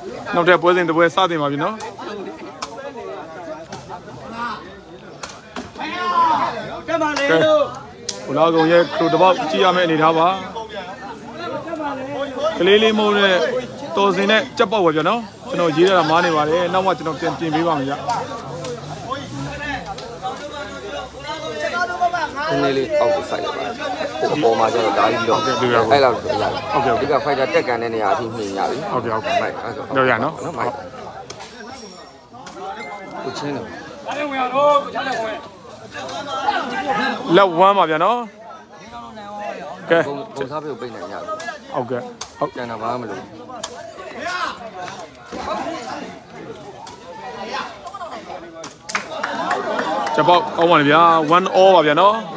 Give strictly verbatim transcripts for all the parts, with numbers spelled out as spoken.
နောက်တဲ့ပွဲစဉ်တစ်ပွဲစတင်ပါပြီနော်ကဲပါလေလို့ဘလာကုံရဲ့ခရိုတပေါက်ကြည့်ရမယ့်အနေထားပါကလေးလေးမိုးနဲ့တော်စင်နဲ့ကြက်ပေါက်ပဲဗျာနော်ကျွန်တော်ရေးရတာမားနေပါတယ်နောက်မှကျွန်တော်ပြန်ပြင်ပေးပါမယ်ဗျာဒီလေးလေးအောက်ကိုစိုက်ရပါတယ်ဟိုပေါ်မှာကျတော့ဒါကြီးတော့အဲ့လောက်ဆိုရတယ်โอเคဒီက fighter တက်ကန်တဲ့နေရာအထိမြင်ရပြီဟုတ်ကဲ့ဟုတ်ကဲ့မိုက်တော့ရနော်နော်မိုက်ကိုချင်းတယ်လက်ဝမ်းပါဗျာနော်ကဲပုံစားပေးကိုပိတ်နိုင်ရပြီဟုတ်ကဲ့ဟုတ်ကျန်တာဘာမှမလုပ်ချက်ပေါက်ကောင်းပါလေဗျာone all ပါဗျာနော်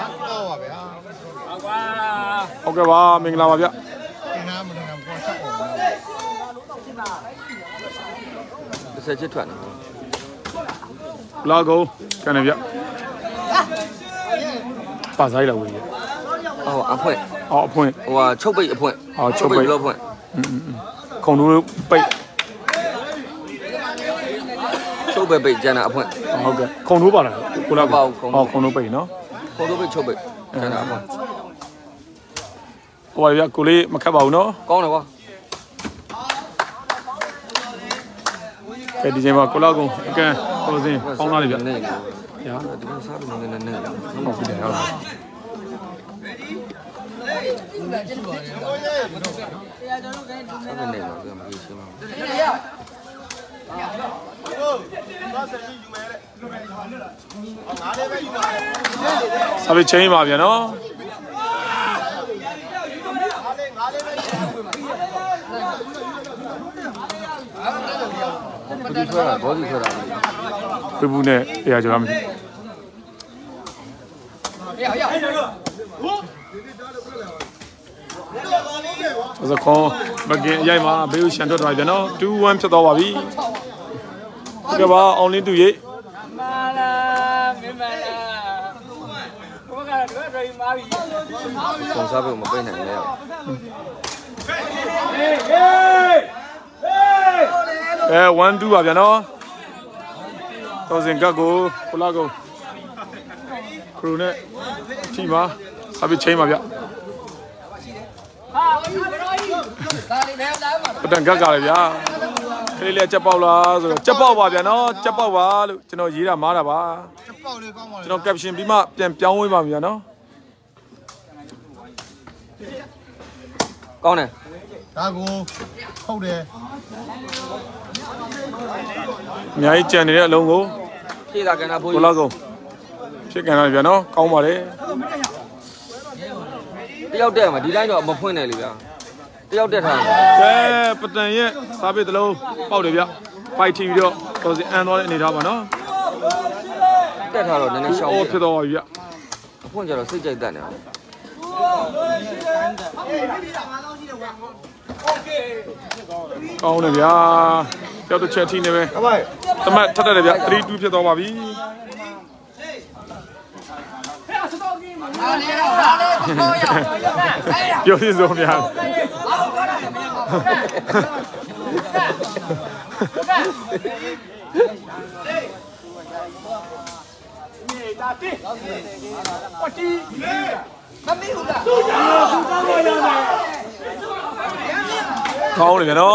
ဟုတ်ကဲ့ပါမင်္ဂလာပါဗျာတစ်ဆက်ချစ်ထွက်နေလာကုန်ကနေဗျာပါဆိုင်လာဝင်ဟောအဖွင့်ဟောအဖွင့်ဟိုဟာချုပ်ပိတ်အဖွင့်ဟောချုပ်ပိတ်လို့ဖွင့်ခုံတို့ပိတ်ချုပ်ပိတ်ပိတ်ကျန်တာအဖွင့်ဟုတ်ကဲ့ခုံတို့ပါလားကိုလာကောဟောခုံတို့ပိတ်နော်ခုံတို့ပိတ်ချုပ်ပိတ်ကျန်တာအဖွင့်ဟိုပါဗျာကိုလေးမခတ်ပါဘူးနော်ကောင်းတယ်ကွာကဲဒီချိန်မှာကိုလာကုန်အကန်ကိုစင်းပေါင်းလာလေဗျာညာဒီမှာစားလို့နေနေနေဟုတ်ပြီဟုတ်ပြီစာပေချင်းပါဗျာနော်ဒီထွက်တာဘောဒီထွက်တာပြပူနဲ့အေးရကြလားမသိဘူးစကောမကင်ရိုက်မှာဘေးကိုရှန်ထွက်သွားပြီဗျာနော်two oneဖြစ်သွားပါပြီကဲပါအောင်လင်းတူရိတ်မာလာမင်းမလာဘောကတော့တွေ့တွေ့မာပြီပုံစားပေးမပိတ်နိုင်လဲဟေးဟေးအဲ one two ပါဗျာနော်တော်စင်ကတ်ကိုခလာကိုခရူနဲ့ချီပါစာပေချင်းပါဗျာပတန်ကတ်ကလည်းဗျာခလေးလေးချက်ပေါက်လားဆိုတော့ချက်ပေါက်ပါဗျာနော်ချက်ပေါက်ပါလို့ကျွန်တော်ရေးတာမားတာပါချက်ပေါက်လေးကောင်းပါလေကျွန်တော် caption ပြီးမှပြန်ပြောင်းဝေးပါဗျာနော်ကောင်းတယ်ဒါကိုဟုတ်တယ်အများကြီးကြံနေတဲ့အလုံးကိုဖြည့်တာကန်တာဖိုးကိုလာကုန်ဖြစ်ကန်တာဗျာနော်ကောင်းပါလေတယောက်တက်မှာဒီတိုင်းတော့မဖွင့်နိုင်လေဗျာတယောက်တက်ထားတယ်ကဲပတန်ရဲ့စားပစ်တလုံးပေါက်တယ်ဗျဖိုက်ထီပြီးတော့တော်စင်အန်သွားတဲ့အနေထားပါနော်တက်ထားတော့နည်းနည်းရှောင်းဖြစ်သွားပါပြီဗျအဖွင့်ကြတော့စိတ်ကြိုက်တတ်နေကောင်းတယ်ဗျာကြောက်တစ်ချက်ထိနေပဲတမတ်ထက်တယ်ဗျthree twoဖြစ်သွားပါပြီပြောစီစုံများကောင်းတယ်ဗျနော်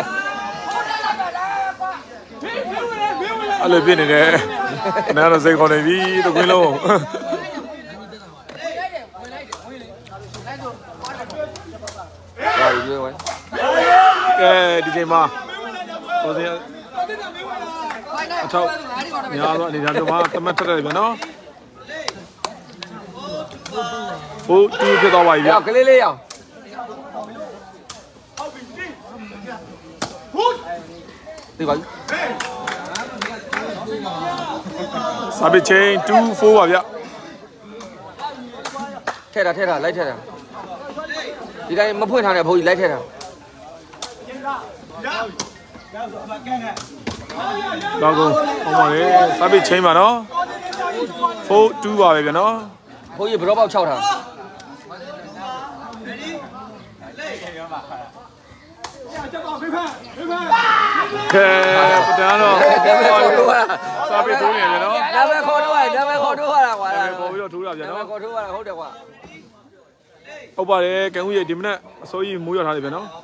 အဲ့လိုပြနေတယ်နားတော့စိတ်ခေါ်နေပြီတကွင်းလုံးဟာရွေးဝဲကဲဒီချိန်မှာတော်စင်အထောက်ညာတော့အနေထားတော့မှတမတ်ထက်တယ်ဗျနော်ဟိုတူဖြစ်သွားပါပြီဗျကလေးလေးရောင်ဒီပါစာပေချင်းtwo fourပါဗျထဲတာထဲတာလိုက်ထဲတာဒီတိုင်းမဖွင့်ထားတဲ့ဘိုးကြီးလိုက်ထဲတာတော့ကုန်ဟောပါလေစာပေချင်းပါနော် four two ပါပဲဗျနော်ဘိုးကြီးဘရောပေါက်၆ထားပတန်းတော့ဒါပဲခေါ်တော့ရစားပေးထိုးနေတယ်နော်ဒါပဲခေါ်တော့ရဒါပဲခေါ်တော့ရကွာပေါ်ပြီးတော့ထိုးတာဗျာဒါပဲနော်ခေါ်တော့ရဟုတ်တယ်ကွာဟုတ်ပါတယ်ကံဦးရဲ့ဒီမနေ့အစိုးရမိုးရထားတယ်ဗျာနော်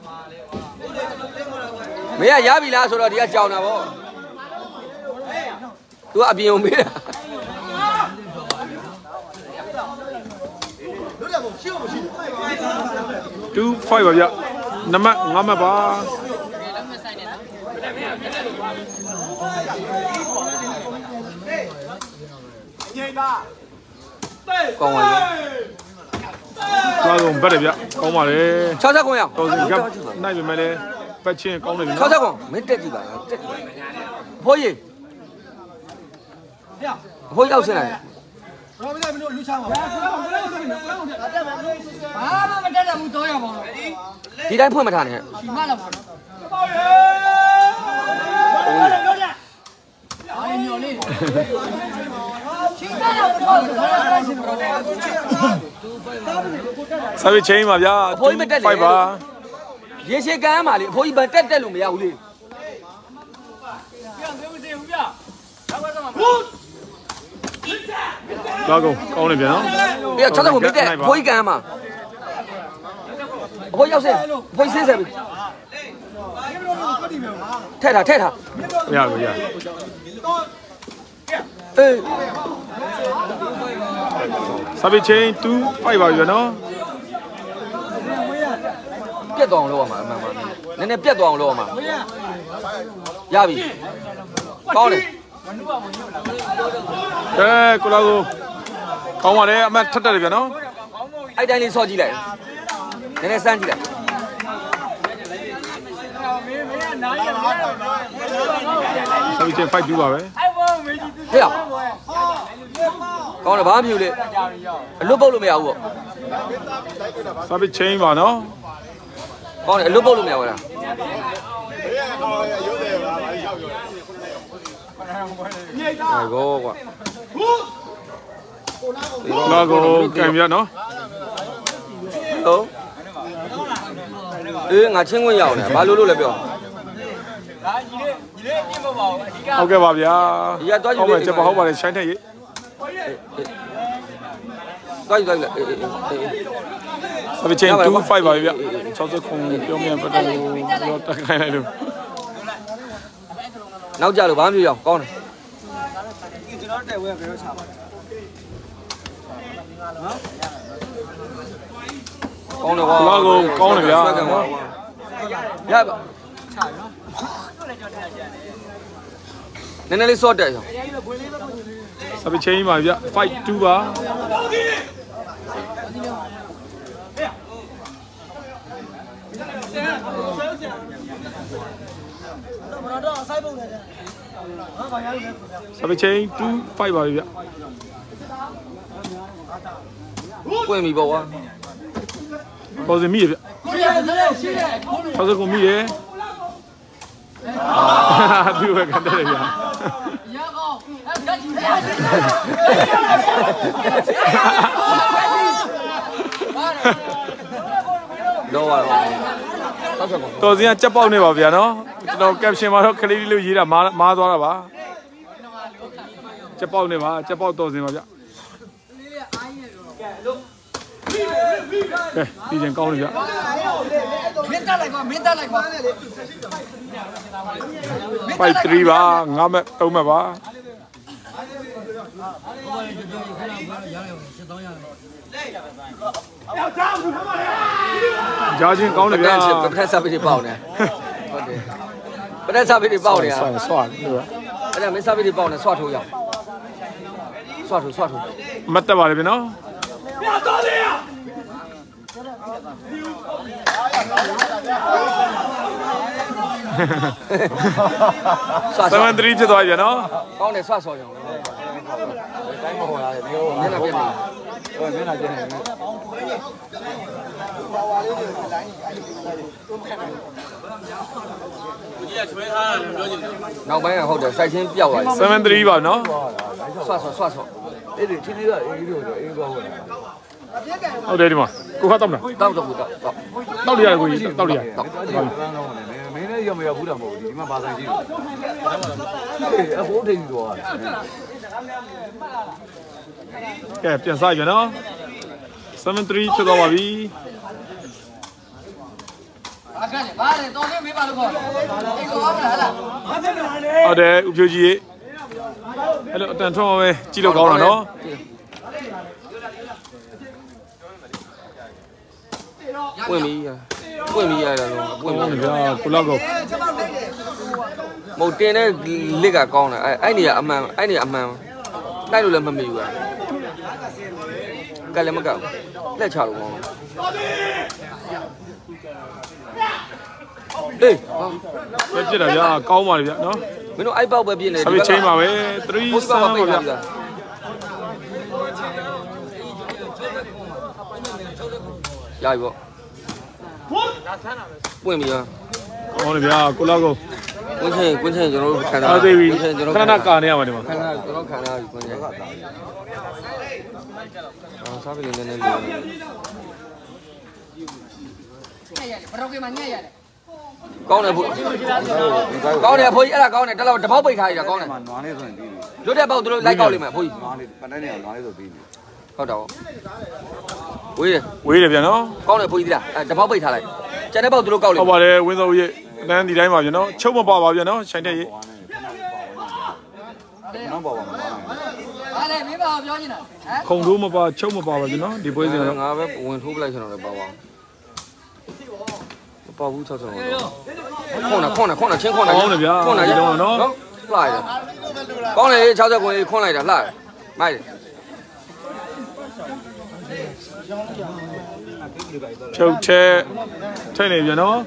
မင်းကရပြီလားဆိုတော့ဒီကကြောင်တာဗော तू အပြင်ုံမေးတာ two five ပါဗျနံပါတ်၅မှတ်ပါကောင်းပါလေသွားကုန်ဘက်တယ်ဗျကောင်းပါလေ၆၀ခွန်ရအောင်တော်စင်ကနိုင်ပြီမဲ့လေပတ်ချင်းကောင်းတယ်ဗျ၆၀ခွန်မင်းတက်ကြည့်ပါလားတက်ကြည့်အဖိုးကြီးအဖိုးရောက်စင်းလာတယ်ဘာမှမတက်တယ်ဘူးတော့ရပါတော့ဒီတိုင်းဖွင့်မထားနဲ့ဒီမှလာပါတော့အာညိုလေးချင်းတာတော့တော့ချင်းတော့ဆက်ပြီးချင်းပါဗျာ five ပါရေရှည်ကမ်းမှာလေအဖိုးကြီးဗန်တက်တက်လို့မရဘူးလေသွားကုန်ကောင်းတယ်ဗျာနော်ပြီးတော့၆၀ခွန်မင်းတက်အဖိုးကြီးကမ်းမှာအဖိုးရောက်စင်းအဖိုးကြီးစင်းဆက်ပြီထဲထားထဲထားရပါဗျာအေးဆက်ပြီးချင်းtwo five ပါဗျာနော်ပြတ်သွားအောင်လုပ်ရမှာအမှန်ပါနည်းနည်းပြတ်သွားအောင်လုပ်ရမှာရပြီကောင်းတယ်ကဲကိုလာကိုကောင်းပါလေအမှတ်ထက်တက်တယ်ဗျာနော်အဲ့တိုင်းလေးဆော့ကြည့်လိုက်နည်းနည်းစမ်းကြည့်လိုက်ဆက်ပြီးချင်းfive twoပါပဲဟဲ့ကောင်းတယ်ဘာမှမဖြစ်လေအလွတ်ပုတ်လို့မရဘူးပေါ့ဆက်ပြီးချင်းပါနော်ကောင်းတယ်အလွတ်ပုတ်လို့မရဘူးလား 哎，哥哥， လာကိုကံဗျာနော်好，哎，我请问要呢，马路路来表， ဟုတ်ကဲ့ပါဗျာဟုတ်ပါချက်ပါဟုတ်ပါတယ်ရှိုင်းထက်ရေး对对对，哎哎哎， ဆက်ပြီးချင်းtwo five ပါဗျာ၆၀ခုပြောမြန်ပတ်တော့ပြောတက်ခိုင်းလိုက်လို့နောက်ကြလို့ဘာမှမပြောကောင်းတယ်ကျွန်တော်တက်ဝဲဘယ်တော့ချပါလဲကောင်းတယ်ကွာလာကိုကောင်းတယ်ဗျာရပါနည်းနည်းလေးစော့တက်ရောဆက်ပြီးချင်းပါဗျာfive twoပါ ဆက်ပြီးချင်းtwo five ပါဗျာပွင့်ပြီပေါ့ကွာပေါ်စင်မိရဗျာ၆၀ခုမိရသူပဲကန်တယ်ဗျာရကောအဲ့ဒါကြီးတော့ပါတော့ဆောက်ချက်ပေါ့တော်စင်ကကြက်ပေါက်နေပါဗျာနော်ကျွန်တော် caption မှာတော့ခလေးလေးလို့ရေးတာမားမားသွားတာပါကြက်ပေါက်နေပါကြက်ပေါက်တော်စင်ပါဗျာကဲဒီကျင်ကောင်းနေဗျာမင်းတက်လိုက်ကွာမင်းတက်လိုက်ကွာ five three ပါငါမဲ့သုံးမဲ့ပါဂျာချင်းကောင်းတယ်ဗျာပထက်စားပြီးပေါက်နေဟုတ်တယ်ပထက်စားပြီးပေါက်နေဆွာဆွာလို့အဲ့ဒါမင်းစားပြီးပေါက်နေဆွတ်ထိုးရအောင်ဆွတ်ထိုးဆွတ်ထိုးမတ်တက်ပါလေဗျာနော်seven three ဖြစ်သွားပြီနော်ကောင်းတယ်ဆွတ်ဆော်ရအောင်တိုင်းမဟောရတယ်ဒီလိုမျက်နှာပြက်နေဟိုမျက်နှာပြက်နေနောက်ပိုင်းကဟုတ်တယ်စိုက်ချင်းပြောက်သွားပြီ seven three ပါနော်ဆွတ်ဆော်ဆွတ်ဆော်အဲ့ဒီချင်းလေးကအေးလို့တော့အေးကောင်းတယ်ဟုတ်တယ်ဒီမှာကိုခါတော့မလားတောက်တော့ဘူးတောက်တောက်တောက်လိုက်ရတယ်ကိုကြီးတောက်လိုက်ရတောက်မင်းလည်းလည်းရမရဘူးတာမဟုတ်ဘူးဒီမှာဘာဆိုင်ရှိလဲအဖိုးထိန်တော့ကဲပြန်စားပြန်နော် seven three ဖြစ်သွားပါပြီဘာလဲတော်လေးမေးပါလို့ခေါ်တယ်အိမ်ကောင်းလားဟလားဟုတ်တယ်ဥဖြိုးကြီးရေအဲ့လိုအတန်ထွန်းပဲကြည့်လို့ကောင်းတာနော်ပွင့်ပြီပွင့်ပြီရတယ်လို့ပွင့်ပြီဗျာကိုလောက်ကောမဟုတ်တင်တဲ့လစ်ကကောင်းတယ်အဲ့အဲ့နေရအမှန်အဲ့နေရအမှန်တိုက်လို့လည်းမမေ့ဘူးလားကလည်းမကောက်လက်ချလို့ကောင်းတယ်ဟေးပဲပြစ်တာဗျာကောင်းပါလေဗျာနော်မင်းတို့အိုက်ပေါက်ပဲပြင်းနေဆက်ပြီးချိန်ပါပဲ three ဆန်းပါဗျာရပြီပေါ့ပွင့်ပြီရောကောင်းတယ်ဗျာကိုလောက်ကောကွင်းချင်းကွင်းချင်းကျွန်တော်တို့ခံတာအားသေးပြီကျွန်တော်ခဏခဏကာနေရမှာဒီမှာခံတာကျွန်တော်ခံတာကွင်းချင်းအော်စားပြီနည်းနည်းလေးညက်ရတယ်ဘရောက်ကမှညက်ရတယ်ကောင်းတယ်ဖို့ကောင်းတယ်ဖိုးကြီးအဲ့ဒါကောင်းတယ်တလောက်တပေါက်ပိတ်ထားရတာကောင်းတယ်နွားလေးဆိုရင်ပြီးပြီလွတ်တဲ့ပေါက်သူတို့လိုက်ကောက်လိမ့်မယ်ဖိုးကြီးနွားလေးပန်းတဲ့နေရာနွားလေးဆိုပြီးပြီဟုတ်တော့ဝေးတယ်ဝေးတယ်ဗျာနော်ကောင်းတယ်ဖိုးကြီးလားအဲတပေါက်ပိတ်ထားလိုက်ကျန်တဲ့ပေါက်သူတို့ကောက်လိမ့်ဟုတ်ပါတယ်ဝင်းစောရေအတန်းဒီတိုင်းပါဗျာနော်ချုပ်မပါပါဗျာနော်ခြိုင်တဲ့ရေနောက်ပါပါမလားဘာလဲမေးပါပြောနေတာဟမ်ခုံတို့မပါချုပ်မပါပါဗျာနော်ဒီပွဲစဉ်ကတော့ငါပဲဝင်ထိုးပလိုက်ကျွန်တော်လည်းပါပါပါဘူး၆၆ခွန်းနာခွန်းနာခွန်းနာချင်းခွန်းနာခွန်းနာရနော်လှလိုက်တာကောင်းလေ၆၀ခွန်းခွန်းလိုက်တာလှမိုက်တယ်ချုပ်ထဲထိနေဗျာနော်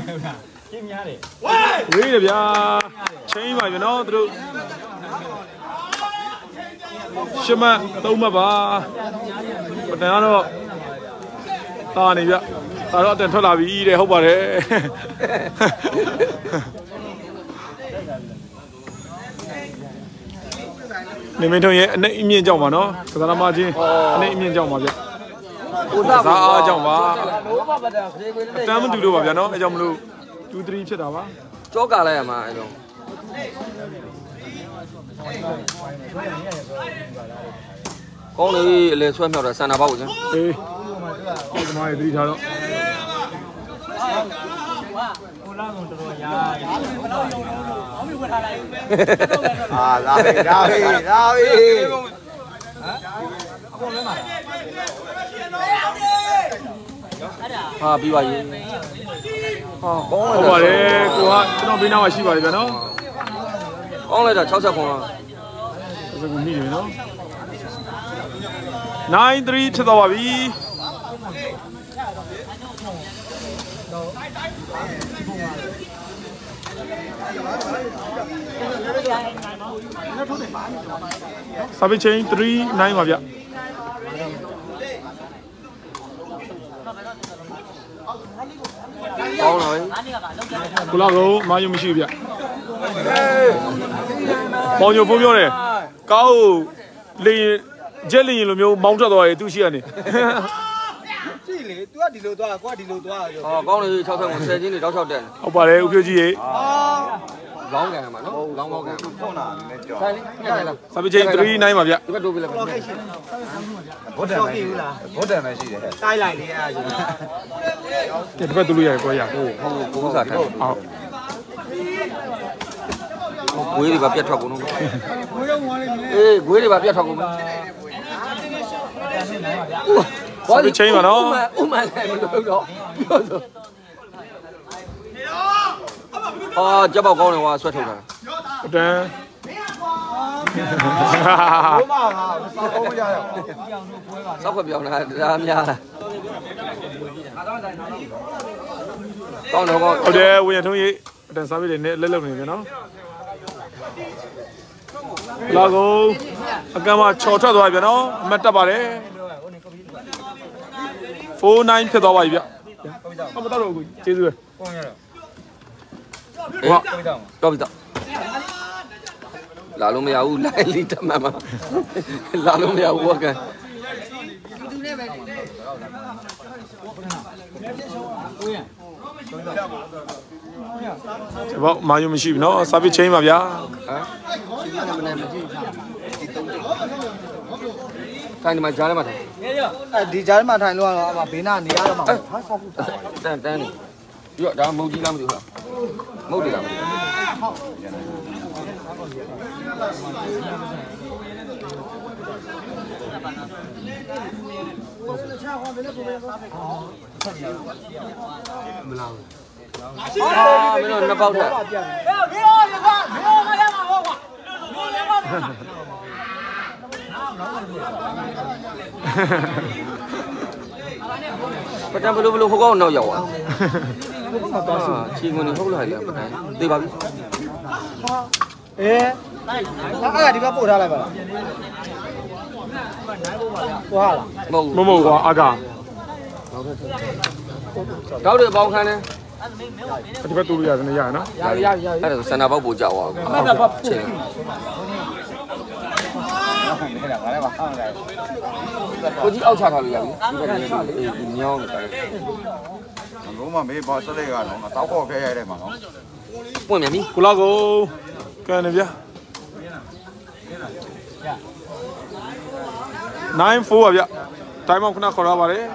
ဝေးတယ်ဗျာချိန်ပါဗျာနော်သူတို့ရှမတ်သုံးမှတ်ပါပတန်ကတော့တာနေဗျဒါတော့အတန်ထွက်လာပြီတဲ့ဟုတ်ပါတယ်နေမင်းတို့ရဲ့အနဲ့အမြင့်ကြောက်ပါနော်သက္ကရာမချင်းအနဲ့အမြင့်ကြောက်ပါဗျဟိုသားစားအားကြောင့်ပါလို့ပါပါတော့ခေခွေးလေးတမ်းမတူလို့ပါဗျာနော်အဲကြောင့်မလို့two threeဖြစ်တာပါကြောကာလိုက်ရမှာအဲ့လိုကောင်းလေအလေဆွဲမြောက်တာစန္ဒာပေါက်ကိုကျန်အေးဒီသမားရေးသတိထားတော့အာလာပြီလာပြီလာပြီဟာပြီးပါရေဟာကောင်းဟုတ်ပါတယ်ကိုကကျွန်တော်ဘေးနားမှာရှိပါတယ်ဗျာနော်ကောင်းလိုက်တာ၆၀ခွန်းလားဒါဆိုကိုမိတယ်နော်nine threeဖြစ်သွားပါပြီစာပေချင်းthree nineပါဗျကောင်းတော့ကိုလောက်ကိုမာယုံမရှိဘူးဗျပေါင်ညိုဖိုးပြောတယ်ကောက်လေဂျက်လင်းလိုမျိုးမောင်းထွက်သွားတယ်သူရှိရနေကြည့်လေ तू ကဒီလိုသွားကွာဒီလိုသွားရောဟောကောင်းလေ၆၀ခွန်းဆယ်ချင်းတွေတောက်လျှောက်တက်ဟုတ်ပါတယ်ဦးဖြိုးကြီးရေလောင်းကန်မှာနော်လောင်းပေါက်ကန်ဖုန်းလာနည်းနည်းကြောက်ဆိုင်လေးရလိုက်လားစာပေချင်းthree nineပါဗျဒီဘက်တိုးပြလိုက်ပါဘုဒ္ဓံမရှိဘုဒ္ဓံမရှိတယ်တိုက်လိုက်လေအားကြီးဒီဘက်တူလို့ရတယ်ကိုရဟုတ်ဟုတ်ကိုးစားထိုင်ဟုတ်ဂွေးတွေပါပြတ်ထွက်ကုန်တော့အေးဂွေးတွေပါပြတ်ထွက်ကုန်မယ်စာပေချင်းပါနော်ဥမလည်းမလို့တော့ပြောဆိုအာကြက်ပေါက်ကောင်းတယ်ကွာဆွဲထုတ်တာအတန်းဘုမကစောက်မရရစောက်ခွက်ပြောင်းတာဒါများလားကောင်းတော့ကောင်းဟုတ်တယ်ဝင်းရထုံးကြီးအတန်းစာပေတွေနဲ့လက်လုံနေပြီနော်လာကိုအကမ်းမှာချော်ထွက်သွားပြီဗျနော်အမတ်တက်ပါတယ်four nineဖြစ်သွားပါပြီဗျဟုတ်မတော့ဘူးကျေးဇူးပဲအေးတော့ပြီတော့လာလို့မရဘူးလိုက်လီတမန်မလာလို့မရဘူးကဲတူတူနဲ့ပဲဘောမာယုံမရှိဘူးနော်စာပစ်ချင်းပါဗျာဟမ်တိုင်းဒီမှာကြားထဲမှာထိုင်အဲဒီကြားထဲမှာထိုင်လို့ကတော့အမဘေးနာနေရတော့မှာဟာဆောက်ဖို့တန်းတန်းနေပြီးတော့ဒါမုတ်ကြီးလားမသိဘူးလားမုတ်တယ်လားမလားအာမင်းတို့နှစ်ပေါက်ထက်ပတံဘလို့ဘလို့ဟိုကောင်တော့ရောက်သွားချင်းဝင်နေဟုတ်လားလေပတံသေးပါပြီအေးအဲ့ဒါဒီဘက်ပို့ထားလိုက်ပါလားဟွာလားမဟုတ်မဟုတ်ကွာအာကာတောက်တယ်ပေါင်းခန်းတယ်ဒီဘက်တူလို့ရတယ်နေရနော်ရရရအဲ့ဒါစန္ဒပေါက်ပို့ကြောက်သွားဘူးအမှန်ပါချင်းကိုကြီးအောက်ချထားလို့ရပြီဒီဘက်ကနေအေးညောင်းတယ်လုံးမမေးပါဆက်လိုက်ကတော့တောက်ခေါ်ခဲရိုက်တယ်မှာနော်ပွင့်မြန်ပြီကိုလောက်ကိုကန်နေဗျာnine four ပါဗျတိုင်းမောက်ခဏခေါ်ရပါတယ်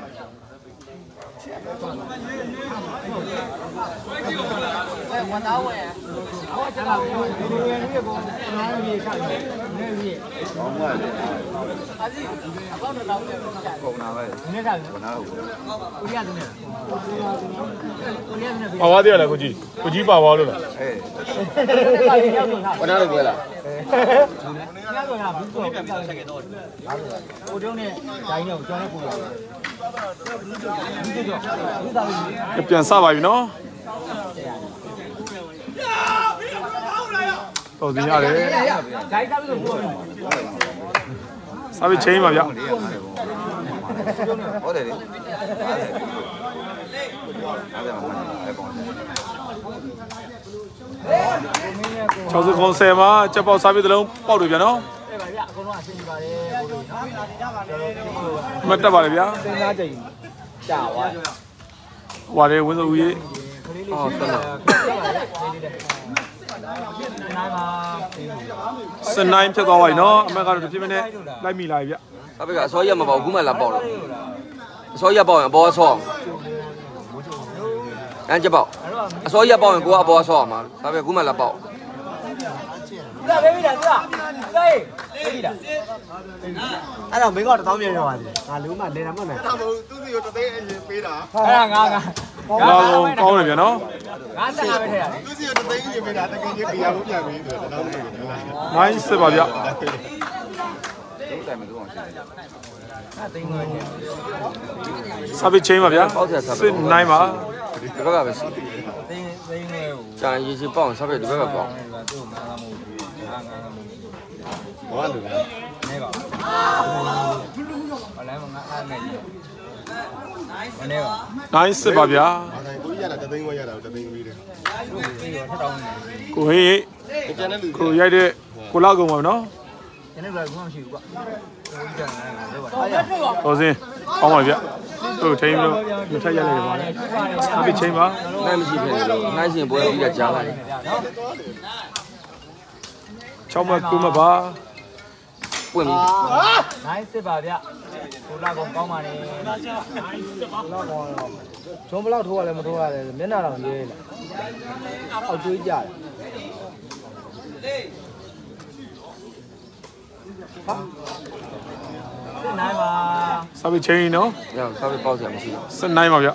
ဝန်သားဝင်ဟောကျလာပြီဒီလိုရင်းရဲ့ပုံနားမြေချတယ်နေပြီဟောမှာလေအစီအကောက်တော့တော့ပုံနာပဲနေကြပြီပုံနာဟုတ်ဦးရတယ်နဲ့ဦးရတယ်နဲ့ပါသွားသေးရလားကိုကြီးကိုကြီးပါသွားလို့လားအေးဝနာလို့ပြောလားညတော့ရဘူးဆိုတော့ဟိုတုန်းနဲ့ဒိုင်းနဲ့ကျောင်းနဲ့ပူလာဘူးတော့ပြန်စပါပြီနော်တော်စီရတယ်ဒိုင်းသားပြီးတော့ပြောတယ်စာပစ်ချင်းပါဗျဟုတ်တယ်လေအဲ့ဒါမှလည်းပေါ့၆၀ခွန်ဆယ်မှာချက်ပေါက်စာပစ်တစ်လုံးပေါက်တယ်ဗျာနော်အဲ့ပါဗျအကုန်လုံးအဆင်ပြေပါတယ်ကိုလိုနော်မတ်တက်ပါလေဗျာစဉ်းစားကြည့်ကြာသွားဟွာတယ်ဝင်းစုံကြီးခလေးလေးရှင်းတာနိုင်ပါစနိုင်းဖြစ်သွားပါပြီနော်အမက်ကတော့တစ်ပြည့်မနဲ့လိုက်မိလာပြီဗျအဖေကအစောရက်မပေါ့ဘူးမှလာပေါက်တော့အစောရက်ပေါက်ရင်အပေါ်အဆောအမ်းချက်ပေါက်အစောရက်ပေါက်ရင်ကိုကအပေါ်အဆောမှာဒါပေမဲ့ခုမှလာပေါက်ဒါပဲပြီလားသူကဟေးပြီလားအဲ့တော့မင်းကတော့တောင်းပြန်ရပါသေးငါလုံးမလဲတာမဟုတ်နဲ့ဒါမဟုတ်သူစီကိုတသိန်းအရင်ပေးတာအဲ့ဒါငါငါလာကုန်ကောင်းတယ်ဗျာနော်ငါဆက်ငါပဲထဲရတယ်သူစီကိုတသိန်းအရင်ပေးတာတကယ်ကြီးပြရဖို့ပြန်ပြီးဆိုတော့တော့ nine စစ်ပါဗျလုံးတိုင်မလို့အောင်ရှင်းတယ်အဲ့သိန်းငွေချင်းစာပစ်ချင်းပါဗျာစစ်နိုင်ပါဒီဘက်ကပဲရှိသိန်းသိန်းငွေကိုကြာရေစီပေါက်ဆက်ပြဒီဘက်ကပေါက်သူ့မှာငါမို့ငါငါငါမို့ဘာလို့လဲနေပါဘာလဲမငါအားနေတယ်မနေပါ nine စစ်ပါဗျာကိုကြီးရတာတသိန်းဝက်ရတာတသိန်းပြီးတယ်ဒီတော့ထပ်တောင်းနေကိုဟေးကျန်တဲ့လူကိုရိုက်တဲ့ကိုလောက်ကုန်ပါနော်ကျန်တဲ့ဘက်ကမရှိဘူးကွာဟိုကြတယ်တော့ပါအားရတော်စင်းကောင်းပါဗျတို့ထိန်းလို့မထက်ရလိုက်တယ်ပါလေစာပစ်ချင်းပါနိုင်မရှိဖြစ်နေတော့နိုင်ရှင်ပွဲပြီးတော့ကြားလာတယ်၆မှတ်၉မှတ်ပါပွင့်ပြီနိုင်စစ်ပါဗျကိုလာကောင်ကောင်းပါလေကိုလာကောင်ဂျုံဘလောက်ထိုးရလဲမထိုးရလဲမျက်နှာတော်ရေးလာအောက်ကျွေးကြတယ်ဟာစစ်နိုင်ပါစာပစ်ချင်းနော်ရအောင်ဆက်ပြပေါက်စရာမရှိဘူးစစ်နိုင်ပါဗျ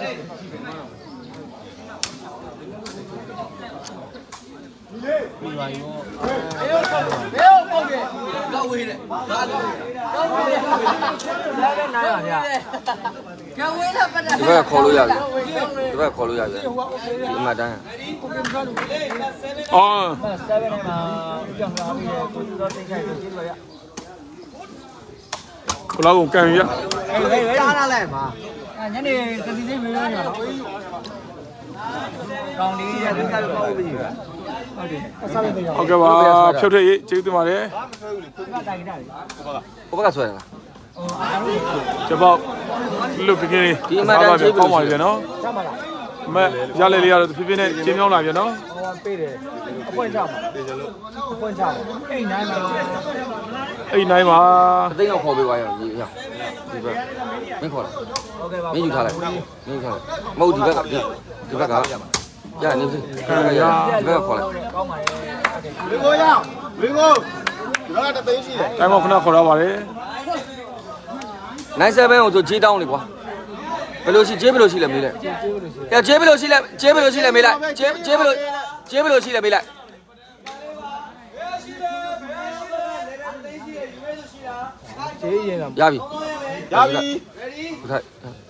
ပြီးပါရောဘယ်ဟုတ်ဘယ်ဟုတ်ပုံကလောက်ဝေးတယ်ဒါလောက်ဝေးတယ်လောက်ဝေးတယ်လည်းနိုင်ပါဗျာကဝေးတာပတ်တာဒီဘက်ကခေါ်လို့ရတယ်ဒီဘက်ကခေါ်လို့ရတယ်ဒီမှာတန်းအော် seven နဲ့မှာကြောင်လာပြီးတော့ကိုစိုးသိခိုင်ကိုကြည့်လို့ရကိုလောက်ကုန်ကန်ပြီဗျဟေးဟေးကြားလာလိုက်မှာညနေကစီစိတ်မေးနေရတော့ကောင်းလေးရတဲ့ကောင်းပြီဟုတ်တယ်အစားလေးပြောဟုတ်ကဲ့ပါဖြုတ်ထည့်ရေးကျေးဇူးတင်ပါတယ်ကတိုင်ကြတယ်ဟိုဘက်ကဆွဲလားဟိုအားလုံးကျပေါက်လွတ်ကင်းလေးကောင်းပါပြီဗျနော်ချမ်းပါလားမရလေလေးရတော့ဖြည်းဖြည်းနဲ့ချင်းမြောင်းလာပြန်နော်ဟိုကပေးတယ်အပွင့်ချမှာအပွင့်ချမှာအိမ်နိုင်မှာအိမ်နိုင်မှာအသိအောင်ခေါ်ပေးပါရောဒီရဒီဘက်မင်းခေါ်လာဟုတ်ကဲ့ပါမင်းယူထားလိုက်မင်းယူထားလိုက်မဟုတ်ဒီဘက်ကဒီဘက်ကရနေစီရဒီဘက်ကခေါ်လိုက်ကောင်းပါလေဟုတ်ကဲ့ဝင်းကိုရဝင်းကိုတော့တသိန်းရှိတယ်တိုင်းမောက်ခဏခေါ်တော့ပါတယ်နိုင်ဆယ်ဘဲကိုဆိုဂျေးတောင်းလေကွာဘယ်လိုရှိဂျေးဘယ်လိုရှိလဲမေးလိုက်ဂျေးဘယ်လိုရှိလဲဂျေးဘယ်လိုရှိလဲမေးလိုက်ဂျေးဂျေးဘယ်လိုဂျေးဘယ်လိုရှိလဲမေးလိုက်ကျေးရင်လားရပြီရပြီဟုတ်ထိုက်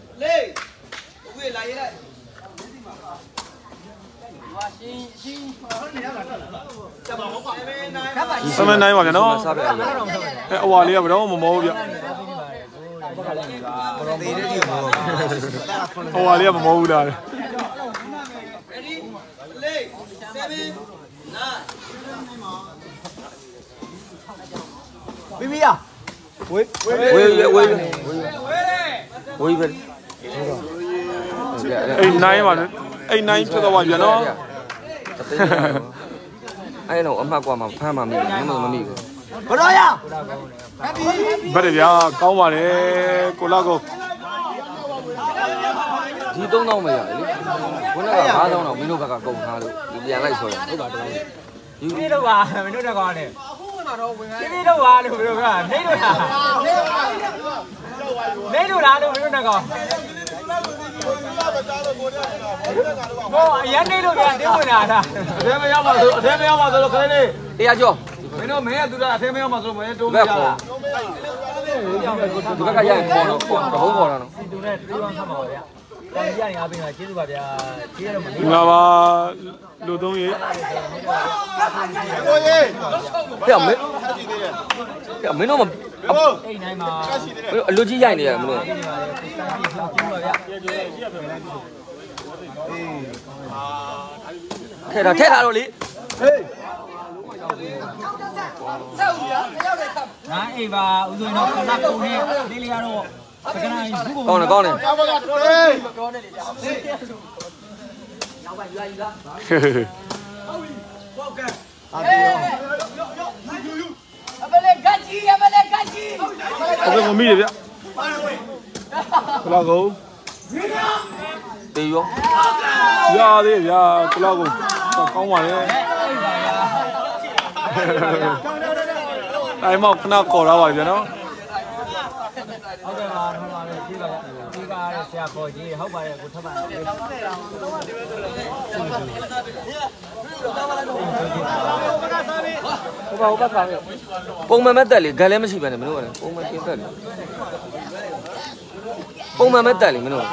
စမနိုင်ပါဗျာနော်စားပြရအဲအဝါလေးကဘယ်တော့မှမမောဘူးဗျအဝါလေးကမမောဘူးလားပြီးပြီရဝေးဝေးဝေးဝေးဝေးပဲအိမ်နိုင်ပါနဲ့အိမ်နိုင်ဖြစ်တော့ပါဗျာနော်အဲ့တော့အမှတ်กว่าမှာဖမ်းမှမိတယ်မမမိဘူးဘရောရဗတ်တယ်ဗျာကောင်းပါလေကိုလာကိုဒီသုံးတောင်းမရလေခုနကငါးတောင်းတော့မင်းတို့ဘက်ကကုန်ထားလို့ဒီပြန်လိုက်ဆိုရဟုတ်ပါတော့ဒီနေ့တော့ပါမင်းတို့တက်ကောင်းတယ်ဒီနေ့တော့ပါလို့ပြောတာနေလို့လားနေလို့လားလို့မင်းတို့တက်ကောင်းဟောအရင်နေလို့ပြန်တင်းဝင်လာတာအထဲမရောက်ပါဆိုအထဲမရောက်ပါဆိုလို့ခလေးလေးတရားကျော်မင်းတို့မင်းကသူကအထဲမရောက်ပါဆိုလို့မင်းတိုးပြရတာဒီဘက်ကရရင်ခေါ်တော့ခေါ်တဘုံခေါ်တာနော်သူနဲ့တူအောင်ဆက်ပါဗျာတောင်ကြီးကနေအားပေးတာကျေးဇူးပါဗျာကျေးရတော့မဒီမှာပါလူသုံးရေကိုရေပြမင်းပြမင်းတို့မအိမ်တိုင်းမှာအလူကြီးရိုက်နေရမလို့ကျေးဇူးပါဗျာထဲတာထဲတာတော့လေငါအိမ်ပါဦးစိုးတော့ခဏကုန်နေလေးလေးကတော့စကနာဘူးကောင်းတယ်ကောင်းတယ်အဘကတသိန်းအမလေးကကြီးအမလေးကကြီးအဲ့ဒါမမိတယ်ဗျကိုလာကိုတေးရောရသေးဗျာကိုလာကိုကောင်းပါလေတိုင်းမောက်ခဏခေါ်တော့ပါဗျာနော်ဟုတ်ကဲ့ပါဟုတ်ပါလေကျေးပါဗျာဒီကားရဆရာခေါ်ကြီးဟုတ်ပါတယ်ကိုထပ်ပါဟိုဘဟိုဘကလည်းပုံမှန်မဲ့တက်လေဂန်လည်းမရှိပဲနဲ့မင်းတို့ကလည်းပုံမှန်ပြင်တက်လေပုံမှန်မဲ့တက်လေမင်းတို့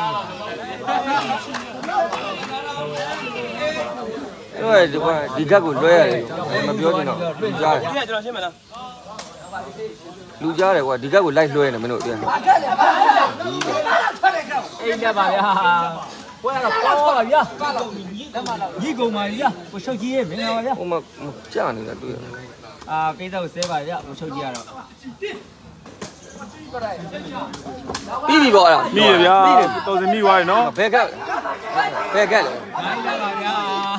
အဲ့ဒီကဒီကက်ကိုလွှဲရတယ်မပြောချင်တော့လူကြားတယ်ကျွန်တော်ရှင်းမလားလူကြားတယ်ကွာဒီကက်ကိုလိုက်လွှဲနေမင်းတို့ပြန်အိမ်ကြပါဗျာဘွဲတော့ကောပါဗျာညီကုန်ပါဗျာကိုချုပ်ကြီးရဲ့မင်္ဂလာပါဗျာဟိုမှာကြာနေတာတွေ့ရအာကိစ္စကိုဆဲပါဗျာကိုချုပ်ကြီးကတော့ပြီးပြီပေါ့အဲ့ဒါမိရဗျာတော်စင်မိသွားပြီနော်ဘယ်ကက်ဘယ်ကက်လဲနိုင်ကြပါဗျာ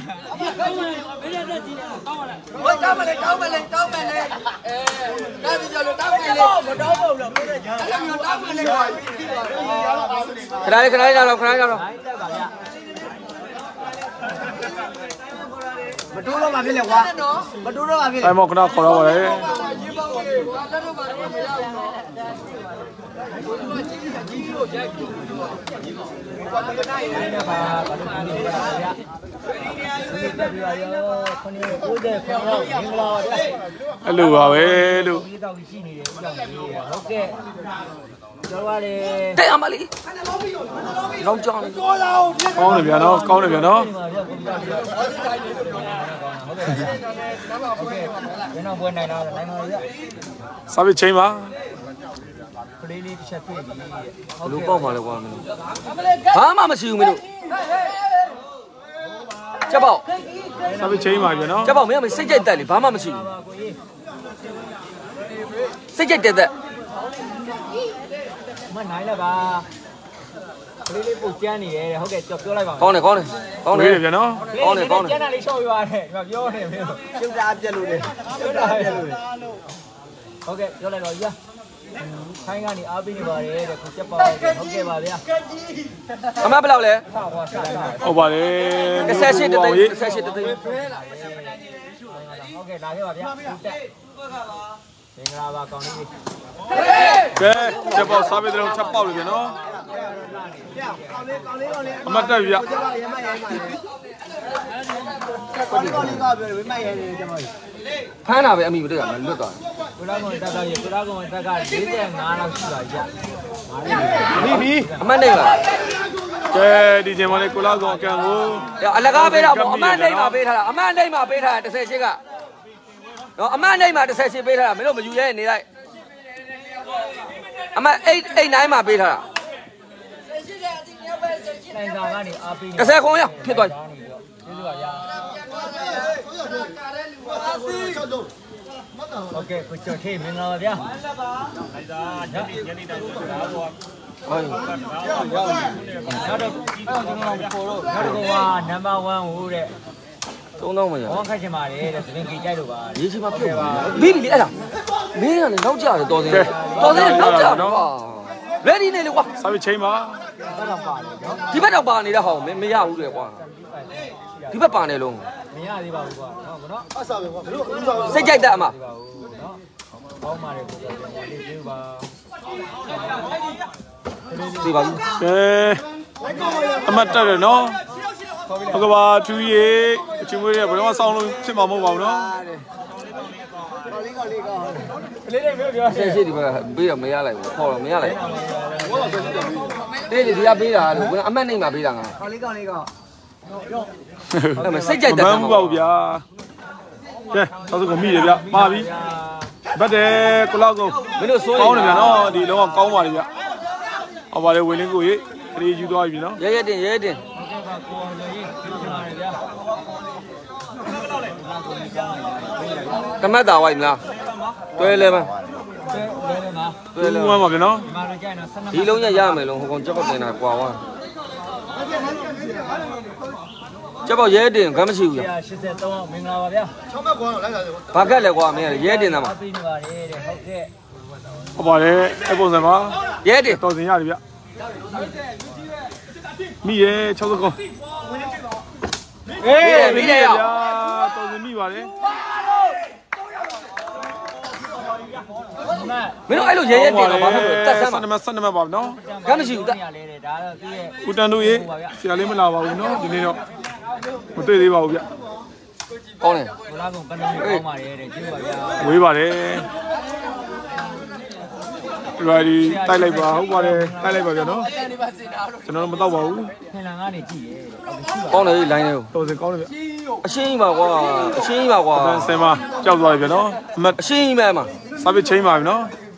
ဝတ်တောင်းမလေးတောင်းမလေးတောင်းမလေးအဲဒါဒီကြလို့တောင်းမလေးမတောင်းဘူးလားဘယ်နဲ့ညာအဲ့လိုတောင်းမလေးပါပြီးပါခဏလေးခဏလေးတော့ခဏလေးတော့နိုင်ကြပါဗျာမတိုးတော့မှဖြစ်လေကွာမတိုးတော့မှဖြစ်လေတိုင်းမောက်ခဏခေါ်တော့ပါလေရေပေါင်းလေးကွာလက်တော့မှမရဘူးနော်ကြီးလို့ရိုက်ပြီးဘာလို့နိုင်လဲနိုင်ကြပါဘာလို့နိုင်လဲဗျာဒီတက်ပြရောခဏကိုတဲ့ခေါင်းတော့မင်္ဂလာပါဗျာအဲ့လိုပါပဲလို့ဒီတော့ရှိနေတယ်ဥကြောင့်ကြီးဟုတ်ကဲ့ကျော်ပါလေတဲ့အမလေးလောက်ကြောင်းလေးကောင်းတယ်ဗျာနော်ကောင်းတယ်ဗျာနော်ဒီမှာဗျာကိုပြပြဟုတ်ကဲ့ဟုတ်ကဲ့ဘယ်တော့ပွဲနိုင်တော့နိုင်ပါဗျာစာပစ်ချင်းပါကလေးလေးတစ်ချက်တွေ့ပြီဟုတ်လူကဲ့ပေါက်ပါလေကွာမင်းတို့ဘာမှမရှိဘူးမင်းတို့ချက်ပေါက်စာပစ်ချင်းပါဗျာနော်ချက်ပေါက်မင်းကစိတ်ကြိုက်တက်လေဘာမှမရှိဘူးပါကိုကြီးစိတ်ကြိုက်တက်တက်မနိုင်လည်းပါလေးလေးပုတ်ကျန်းနေတယ်ဟုတ်ကဲ့ကြော်ပြောလိုက်ပါကောင်းတယ်ကောင်းတယ်ကောင်းတယ်ပြန်နော်ကောင်းတယ်ကောင်းတယ်ကျန်းတာလေးရှော့ပြပါတယ်ဒီမှာပြောနေပြီကျုပ်တာပြက်လို့လေကျုပ်တာပြက်လို့လေဟုတ်ကဲ့ပြောလိုက်တော့ကြီးခိုင်းကနေအားပေးနေပါတယ်တဲ့ကိုချက်ပါဟုတ်ကဲ့ပါဗျာအမဘယ်လောက်လဲဟုတ်ပါလေတစ်ဆက်ရှိတစ်သိန်းတစ်ဆက်ရှိတစ်သိန်းဟုတ်ကဲ့လာခဲ့ပါဗျာတက်မင်္ဂလာပါကောင်းလေးကဲချက်ပေါက်စားပေးတယ်ချက်ပေါက်လေပြန်နော်အမတ်တက်ပြဖမ်းတာပဲအမိမတွေ့ရမလွတ်သွားကိုလာကောင်တက်ကရေကိုလာကောင်တက်က၄၅လောက်ရှိပါကြပြီပြီအမတ်နေပါကဲဒီချိန်မှာလေကိုလာကောင်အကန်ကိုအလကားပေးတာပေါ့အမတ်နေမှာပေးထားတာအမတ်နေမှာပေးထားတာတစ်ဆက်ရှိကနော်အမတ်နေမှာတစ်ဆက်ရှိပေးထားတာမင်းတို့မယူရဲနေလိုက်အမတ်အိတ်အိတ်နိုင်မှာပေးထားတာနိုင်စာကနေအားပေးတစ်ဆက်ခုံးရဖြစ်သွားပြီကျေးဇူးပါဗျာโอเคကိုကျော်ထေးမင်္ဂလာပါဗျာနိုင်စာညနေညနေတိုင်းဆိုတာပေါ့ဟုတ်နောက်တော့ကျွန်တော်ပေါ်တော့နောက်တော့ကနံပါတ်1ဟိုတဲ့သုံးတော့မရဘောင်းခတ်ချင်ပါတယ်တဲ့သင်ကြီးကြိုက်လို့ပါရေးချင်မှပြုတ်ပါပြီးပြီလေအဲ့ဒါမင်းကလည်းနောက်ကြတယ်တော်စင်းတော်စင်းနောက်ကြတော့ ready နေလေကွာစားပြီးချိန်ပါဒီဘက်တော့ပါနေတဲ့ဟောမမရဘူးလေကွာဒီဘက်ပါနေလုံးမရသေးပါဘူးကွာဟုတ်နော်အစားပဲကွာဘလို့ဥစားစိတ်ကြိုက်တဲ့အမနော်ဘောင်းပါတယ်ကိုလေးကျေးပါဒီပါဘူးကဲအမတ်တက်တယ်နော်ဟုတ်ကဲ့ပါသူရေအချင်းမွေးတွေကဘယ်တော့မှစောင်းလို့ဖြစ်မှာမဟုတ်ပါဘူးနော်လေးလေးပြောပြောဆက်ရှိဒီဘက်ပေးတော့မရလိုက်ဘူးခေါ်တော့မရလိုက်တေးဒီကပေးတာလို့အမတ်နိုင်မှာပေးတာငါခေါ်လေးကောင်လေးကောင်ရောအဲ့မစိတ်ကြိုက်တဲ့မမှန်ဘူးပါဘူးဗျာကဲဆောက်စုကမိတယ်ဗျမှားပြီဗတ်တယ်ကိုလောက်ကိုမင်းတို့စိုးကောင်းတယ်ဗျာနော်ဒီလုံးကကောင်းပါလေဗျဟောပါလေဝင်းလင်းကိုရေခရီးယူသွားပြီနော်ရဲရဲတင်ရဲတင်တမတ်တာဝိုက်မလားတွဲလဲမတွဲလဲငါတွဲလဲမှာဗျာနော်ဒီလုံးရရမယ်လုံးဟိုကောင်ချက်ပေါက်တင်တာကွာဝါချက်ပေါက်ရဲတင်ခမ်းမရှိဘူးဗျာ၈၃မင်္ဂလာပါဗျာ၆မှတ်ကွာလိုက်လာတယ်ဘာကက်လဲကွာမင်းရဲတင်တာမှာပေးနေပါတယ်တဲ့ဟုတ်ကဲ့ဟုတ်ပါလေအဲ့ပုံစံပါရဲတင်တော်စင်ရတယ်ဗျမိရဲ၆၀ကောအေးမိရဲရတော်စင်မိပါလေမင်းတို့အဲ့လိုရဲရဲတင်တော့ဘာဖြစ်လို့တက်ဆမ်းမှာဆနမဆနမပါနော်ခမ်းမရှိဘူးတက်ဒါတော့သူ့ရဲ့ဦးတန်တို့ရေဆရာလေးမလာပါဘူးနော်ဒီနေ့တော့မတွေ့သေးပါဘူးဗျကောင်းတယ်ဘလာကောင်ကနမကောင်းပါတယ်တဲ့ကျေးဇူးပါဗျာဝေးပါတယ်ဒီပါဒီတိုက်လိုက်ပါဟုတ်ပါတယ်တိုက်လိုက်ပါဗျာနော်ကျွန်တော်တို့မတော့ပါဘူးခင်လာကနေကြည့်ရဲကောင်းတယ်လိုင်းလေးကိုတော်စင်ကောင်းတယ်ဗျအရှင်းကြီးပါကွာအရှင်းကြီးပါကွာဆင်မကြောက်သွားပြီဗျာနော်အမအရှင်းကြီးပဲမှာစားပြီးချိန်ပါပြီနော်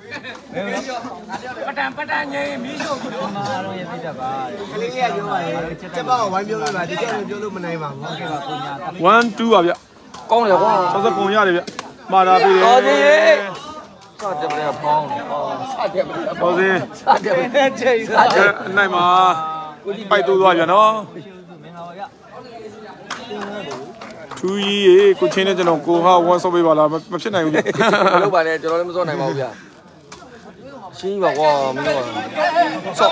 ပတန်ပတန်ငယ်မီးရှို့ပြီးမှာတော့ရပြတတ်ပါကလေးကပြောပါလေချက်ပါဝိုင်းပြောလို့ပါဒီကြောက်ပြောလို့မနိုင်ပါဘူးဟုတ်ကဲ့ပါကိုညာ one two ပါဗျကောင်းတယ်ကွာ၆၀ပုံရတယ်ဗျမှာတာပေးတယ်တော်သေးစတဲ့ပြဖောင်းအော်စတဲ့ပြတော်စင်စတဲ့ပြချိန်စတဲ့အနိုင်မှာပိုက်တိုးသွားပြန်နော်သူကြီးရေကိုချင်းနဲ့ကျွန်တော်ကိုဟာဝမ်းဆော့ပေးပါလားမဖြစ်နိုင်ဘူးဗျမလုပ်ပါနဲ့ကျွန်တော်လည်းမစောနိုင်ပါဘူးဗျရှင်းပါကွာမင်းတို့ဆော့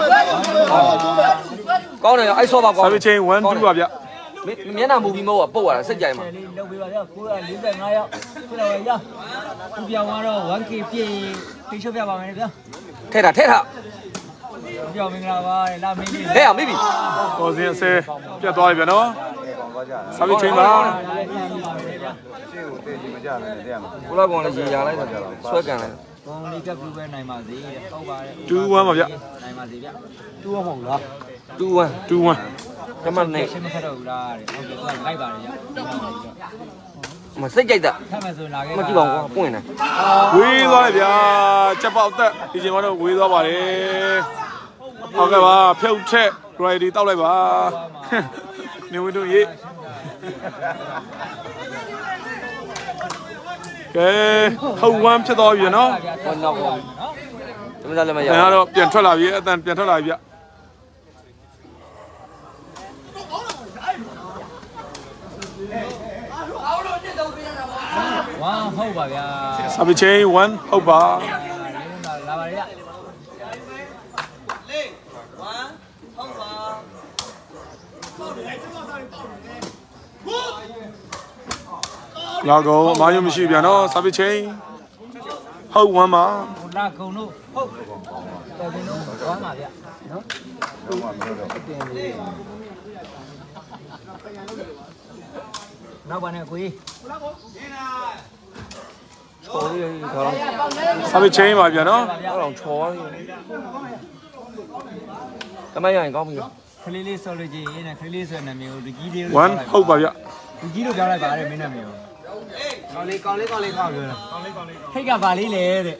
ကောင်းတယ်အဲ့ဆော့ပါကွာဆာဗီချင်းone twoပါဗျမျက်နှာမူပြီးမဟုတ်ပုတ်ရတာစိတ်ကြိုက်မှာလုပ်ပေးပါဗျကိုက၄၅ရောက်ခုတော့ရသူပြောင်းသွားတော့ one k ပြည့်ပြည့်ရှုပ်ပြပါမယ်ဗျထဲတာထဲတာပြောင်းမင်္ဂလာပါလာမင်းကြီးဟဲ့အောင်မိပြီတော်စင်အစဲပြတ်သွားပြီဗျနော်ဆာဗီချင်းပါကိုလာကောင်လည်းရေရလိုက်တာဆွဲကန်လိုက်ဘုံလေးကပ်ပြီးပဲနိုင်ပါစေတဲ့ဟုတ်ပါတယ် two one ပါဗျနိုင်ပါစေဗျ two one မဟုတ်လားtwo one two one ကမနဲ့ရှင်းမခက်တော့ဘူးလားတဲ့ဟုတ်ကဲ့သူကလိုက်ပါတယ်ဗျမစိတ်ကြိုက်တာထပ်မယ်ဆိုလာခဲ့မကြည့်ပါဘူးကွာပွင့်နေဝေးသွားတယ်ဗျာချက်ပေါက်သက်ဒီချိန်မှာတော့ဝေးသွားပါတယ်ဟုတ်ကဲ့ပါဖြုတ်ချက် ready တောက်လိုက်ပါနေဝင်တို့ရေကဲဟုတ်ဝမ်းဖြစ်သွားပြီနော်ဟောနောက်ပါဒီမှာလည်းမရဘူး။ဒါကတော့ပြန်ထွက်လာပြီအတန်ပြန်ထွက်လာပြီဗျဝမ်ဟုတ်ပါဗျာစာပေချင်းoneဟုတ်ပါလာပါရလာကောအမားရုံမရှိပြန်နော်စာပေချင်းဟုတ် one ပါဟိုလာကုံတို့ဟုတ်တော်တင်တို့ဝမ်းပါဗျာနော်နောက်ပါနဲ့ကိုကြီးချော်လေးဒါတော့စာပေချင်းပါပြန်နော်အဲ့တော့ချော်လေးတမန်ရရင်ကောင်းပြီခလေးလေးဆော်လို့ကြည့်ရင်ခလေးလေးဆိုတဲ့နာမည်ကိုဒီကြီးလေး one ဟုတ်ပါဗျဒီကြီးလို့ပြောလိုက်ပါတယ်မင်းနာမည်ကိုကောင်းလေးကောင်းလေးကောင်းလေးကောင်းပြောတာကောင်းလေးကောင်းလေးထိတ်ကပါလေးလေတဲ့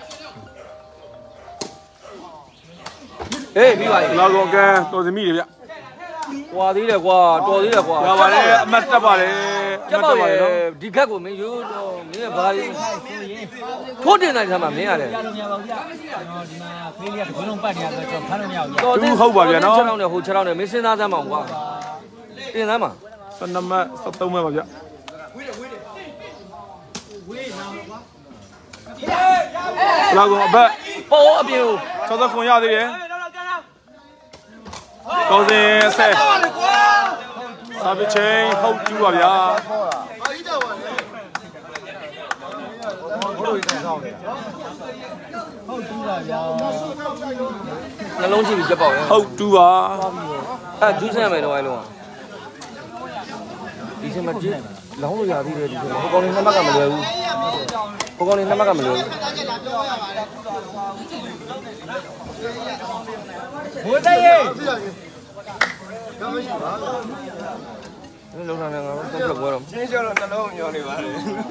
ဟေးပြီးပါပြီလာကောကန်တော်စမိတွေဗျကွာသေးတယ်ကွာတော်သေးတယ်ကွာရပါလေအမတ်တက်ပါလေကျက်ပါလေဒီခက်ကိုမင်းရိုးတော့မင်းကဘာလေးထိုးတင်နိုင်သမှာမင်းရတယ်ပြလို့မရပါဘူးဗျာကျွန်တော်ဒီမှာဖေးလေးကဘုံလုံးပတ်နေရဆိုတော့ဖမ်းလို့မရဘူးဗျာတော်သေးဟုတ်ပါဗျာနော်6လောက်နဲ့ဟို6လောက်နဲ့မင်းစဉ်းစားသမ်းမအောင်ကွာတင်သမ်းမှာ 12မှတ်13မှတ်ပါဗျလာကောအဘက်ပေါ်အပြင်ကို 60ခွန်ရသေးတယ်တော်စင်ဆယ်စာပေချင်းဟုတ်ကျူပါဗျာဟုတ်တူပါဗျာနှလုံးကြည့်ပြီးကြက်ပေါက်ရဟုတ်တူပါအဲဂျူးဆန်မယ်တော့အဲလုံးဒီစင်မကြည့်လောင်းလို့ရသေးတယ်ဒီစင်ဟိုကောင်လေးနှစ်မှတ်ကမလွယ်ဘူးဟိုကောင်လေးနှစ်မှတ်ကမလွယ်ဘူးဘိုးတဲ့ရေဒီလုံးထားနေငါတော့ဆက်ပွဲတော့ချင်းကျော်တော့နှလုံးညောနေပါလေ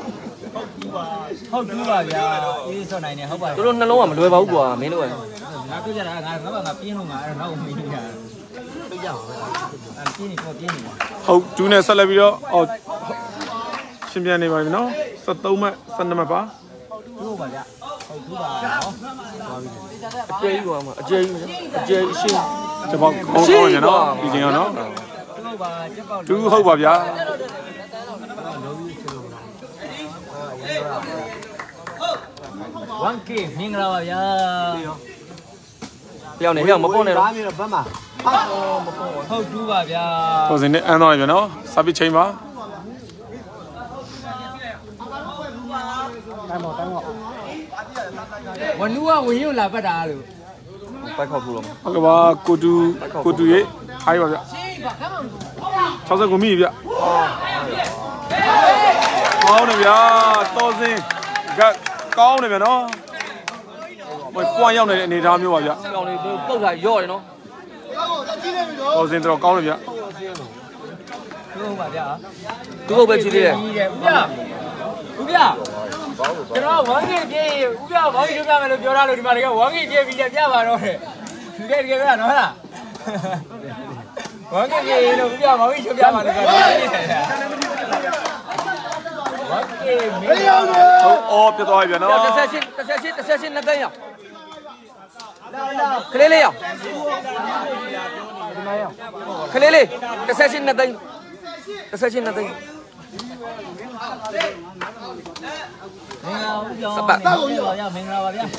ဟုတ်တူပါဗျာအေးစောနိုင်နေဟုတ်ပါသူတို့နှလုံးကမလွယ်ပါဘူးကွာမင်းတို့ကငါပြောကြတာငါငါဘာငါပြင်းလို့ငါအဲ့တော့မင်းကြီးကပြကြအောင်အဲ့ပြင်းနေတော့ပြင်းနေဟုတ်ကျူးနဲ့ဆက်လက်ပြီးတော့အော်ရှင်ပြန်နေပါပြီနော်13မှတ်12မှတ်ပါတူပါဗျာဟုတ်တူပါနော်အကျဲကြီးကွာမအကျဲကြီးအကျဲကြီးရှင်းကျွန်တော်ကောင်းကောင်းရနော်ဒီချိန်ကနော်တူပါကျက်ပေါက်တူဟုတ်ပါဗျာ one k မင်္ဂလာပါဗျာတယောက်နဲ့တယောက်မပေါ်နဲ့တော့ဟုတ်တူပါဗျာတော်စင်နဲ့အန်းသွားပြီနော်စာပေချင်းပါဝနူကဝင်ရုံလာပတ်တာလို့ပိုက်ခေါက်ထိုးတော့ဟုတ်ကဲ့ပါကိုတူကိုတူရဲ့အားရပါဗျ60ကိုမိဗျကောင်းတယ်ဗျာတော်စင်ကကောင်းတယ်ဗျနော်မပွားရောက်နေတဲ့အနေအထားမျိုးပါဗျကောင်လေးပုတ်ထားရော့တယ်နော်တော်စင်တော့ကောင်းတယ်ဗျတူပါဗျာသူ့ဟုတ်ပဲချီသေးတယ်ဦးပြဦးပြကျွန်တော်one k ပြေးဦးပြဘောင်းကြီးပြမယ်လို့ပြောရလို့ဒီမှာတကယ်one k ပြေးပြီးပြပါတော့တယ်ဒီကဲဒီကဲပြနော်လား one k ပြေးလို့ဦးပြဘောင်းကြီးပြမှာလို့ပြောတယ်one k မင်းရောဟုတ်အော်ပြသွားပြီဗျနော်တစ်ဆက်ချင်းတစ်ဆက်ချင်းတစ်ဆက်ချင်းနှစ်သိန်းရောက်ခလေးလေးရောက်ခလေးလေးတစ်ဆက်ချင်းနှစ်သိန်းတစ်ဆက်ချင်းနှစ်သိန်းမင်္ဂလာဦးပြောမင်္ဂလာပါဗျာမင်္ဂလာပါဗျာ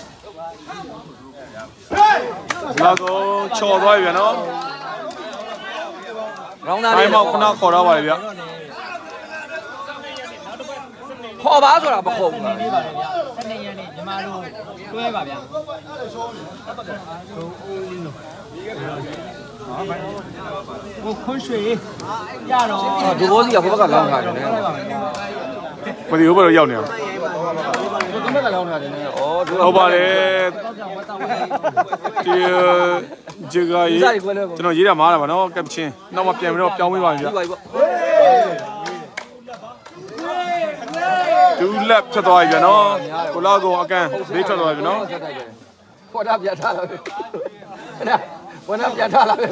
လာကိုချော်သွားပြီဗျနော်ရောင်းသားတိုင်းလေးမောက်ခဏခေါ်တော့ပါလေဗျခေါ်ပါဆိုတာမခေါ်ဘူးနေပါလေဗျာစနေရက်နေ့ညီမတို့တွဲပါဗျာဟိုခွန်းရွှေရတော့ဒီဘောစီကဘဘကလောင်းထားတယ်နော်မဒီဟုတ်ပါတော့ရောက်နေတာဒီဘက်ကလောင်းထားတယ်နော်ဩဒီဟုတ်ပါလေဒီဂျေဂါရေးကျွန်တော်ရေးတာမားတာပါနော်ကပ်ချင်းနောက်မှပြန်ပြီးတော့ပြောင်းပေးပါဗျဒီပါပြီပေါ့ဒူးလက်ဖြစ်သွားပြီဗျနော်ကိုလာကောင်အကန်ဘေးထွက်သွားပြီနော်ခေါ်တာပြထားလာပြီအဲ့ဝနပြထားလာပြီ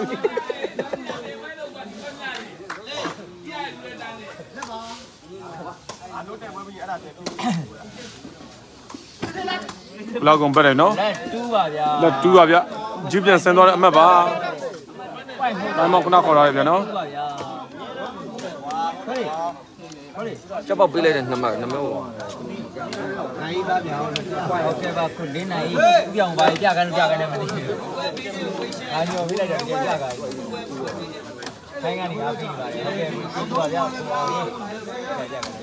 ကိုလာကောင်ပဲတယ်နော်လက်တူးပါဗျာလက်တူးပါဗျဂျီပြန်ဆင်းသွားတဲ့အမှတ်ပါတိုင်းမောက်ခဏခေါ်ထားရဗျနော်တူးပါဗျာဟေးချက်ပေါက်ပေးလိုက်တဲ့နှစ်မှတ်နှစ်မှတ်ပေါ့နိုင်ပါဗျာဟုတ်ကဲ့ပါခုလေးနိုင်ပြောင်းပါကြကန်ကြကန်နဲ့မသိဘူး။အားကျော်ပေးလိုက်တော့ကြကြကခိုင်းကနေအားပြီးပါတယ်ဟုတ်ကဲ့ပြီးပါဗျာဆိုပါဦးကြကြကန်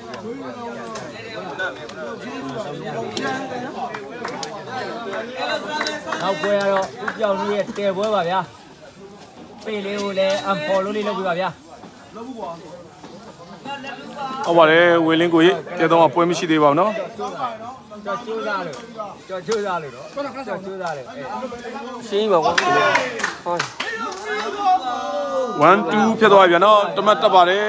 နောက်ပွဲကတော့ဥပြောင်းလေးရဲ့တဲပွဲပါဗျာပေးလေးကိုလည်းအဖော်လို့လေးလုပ်ပြပါဗျာဟုတ်ပါတယ်ဝေလင်းကိုကြီးတဲတော့ပွဲမရှိသေးပါဘူးနော်ကြော်ကျိုးစားလို့ကြော်ကျိုးစားလို့တော့ကြော်ကျိုးစားလို့ရှင်းပါကွာဟုတ် one two ဖြစ်သွားပြီဗျာနော်တမတ်တက်ပါတယ်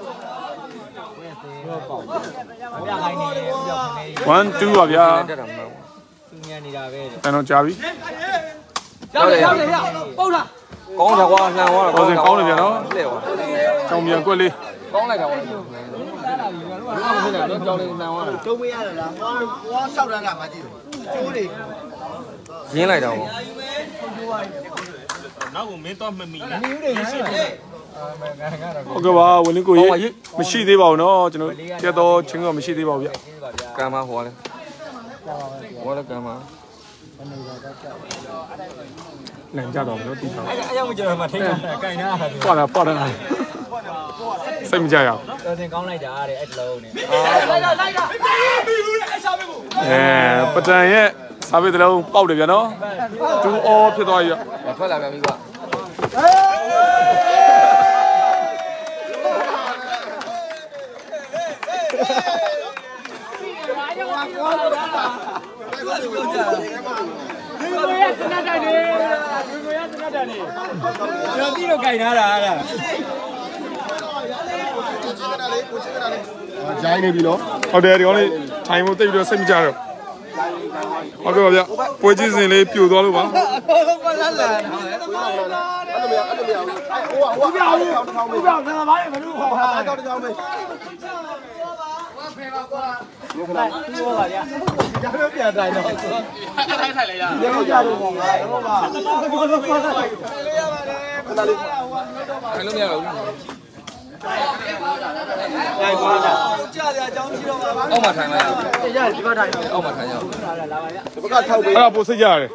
ဗျာခိုင်းနေပြောင်းနေ one two ပါဗျာသူညံနေတာပဲတန်တော့ကြာပြီရောက်တယ်ရောက်တယ်ဗျပုတ်လားကောင်းတယ်ကွာလှန်သွားတာကောင်းစင်ကောင်းတယ်ဗျာနော်လှဲ့သွားကြောင်မြန်ကွက်လေးကောင်းလိုက်တာကွာဘာမှမဖြစ်နိုင်တော့ကြောင်လေးလှန်သွားတာတုံးမရလားဟောဟောဆောက်တန်းကမကြည့်ဘူးကျိုးတွေရင်းလိုက်တော့နောက်ကိုမင်းတော့မမီနဲ့မီးတွေရှိတယ်ဟုတ်ကဲ့ပါဝင်းလင်းကိုကြီးမရှိသေးပါဘူးเนาะကျွန်တော်ကျက်တော့ချင်းကမရှိသေးပါဘူးဗျကံမဟောလဲဟောလဲကံမလမ်းကြတော့เนาะတီးပါအဲ့အရောက်မကြတော့မှထိန်းတာကင်တာပွာတာပွာတာစိတ်မကြရအောင်တော်တင်ကောင်းလိုက်တာတဲ့အဲ့လုံးနဲ့လိုက်တာလိုက်တာပြီးဘူးအဲ့စားပေးဖို့အဲပတန်ရဲ့စားပေးတဲ့လုံးပေါက်တယ်ဗျာနော်တူအောဖြစ်သွားပြီဗျထွက်လာပြန်ပြီကွာကိုရစနတ်တယ်နေကိုရစနတ်တယ်နေကျွန်တော်ပြီးတော့ကြိုင်ထားတာအဲ့ဒါဂျိုင်းနေပြီနော်ဟုတ်တယ်ဒီကောင်လေးထိုင်ဖို့တိတ်ပြီးတော့စိတ်မကြတော့ဟုတ်ကဲ့ပါဗျပွဲကြီးစဉ်လေးပြိုသွားလို့ပါအဲ့လိုမရအဲ့လိုမရဟိုဟိုဟိုပြောင်းတောင်းတောင်းမေးပြောင်းငါဘာလဲမလို့ဟောတောင်းတောင်းမေးဖေပါကွာဒီကနေ့ပြောပါဗျာဒါပဲပြန်တိုင်းတော့ထိုင်ထိုင်လိုက်ရရေကြတော့ပါငါတော့ပါဘောလုံးပါလိုက်လေရပါတယ်ခဏလေးထိုင်လို့မရဘူးရိုက်ပါလားကြာရအကြောင်းရှိတော့ပါအောက်မှာထိုင်လိုက်ရရတယ်ဒီဘက်ထိုင်အောက်မှာထိုင်ရအောင်လာပါဗျာဒီဘက်ကထောက်ပေးအဲ့ဒါပိုစိတ်ရတယ်